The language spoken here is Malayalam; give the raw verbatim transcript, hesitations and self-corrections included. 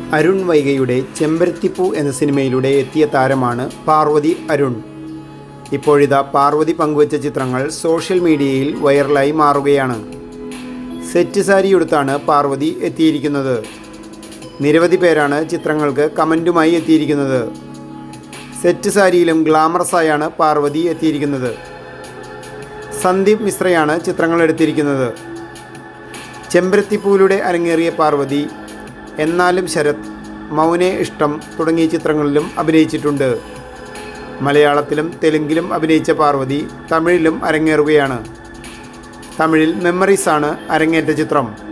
അരുൺ വൈഗയുടെ ചെമ്പരത്തിപ്പൂ എന്ന സിനിമയിലൂടെ എത്തിയ താരമാണ് പാർവതി അരുൺ. ഇപ്പോഴിതാ പാർവതി പങ്കുവച്ച ചിത്രങ്ങൾ സോഷ്യൽ മീഡിയയിൽ വൈറലായി മാറുകയാണ്. സെറ്റ് സാരിയുടുത്താണ് പാർവതി എത്തിയിരിക്കുന്നത്. നിരവധി പേരാണ് ചിത്രങ്ങൾക്ക് കമൻറ്റുമായി എത്തിയിരിക്കുന്നത്. സെറ്റ് സാരിയിലും ഗ്ലാമറസായാണ് പാർവതി എത്തിയിരിക്കുന്നത്. സന്ദീപ് മിശ്രയാണ് ചിത്രങ്ങൾ എടുത്തിരിക്കുന്നത്. ചെമ്പരത്തിപ്പൂവിലൂടെ അരങ്ങേറിയ പാർവതി എന്നാലും ശരത്, മൗനേ ഇഷ്ടം തുടങ്ങിയ ചിത്രങ്ങളിലും അഭിനയിച്ചിട്ടുണ്ട്. മലയാളത്തിലും തെലുങ്കിലും അഭിനയിച്ച പാർവതി തമിഴിലും അരങ്ങേറുകയാണ്. തമിഴിൽ മെമ്മറീസാണ് അരങ്ങേറ്റ ചിത്രം.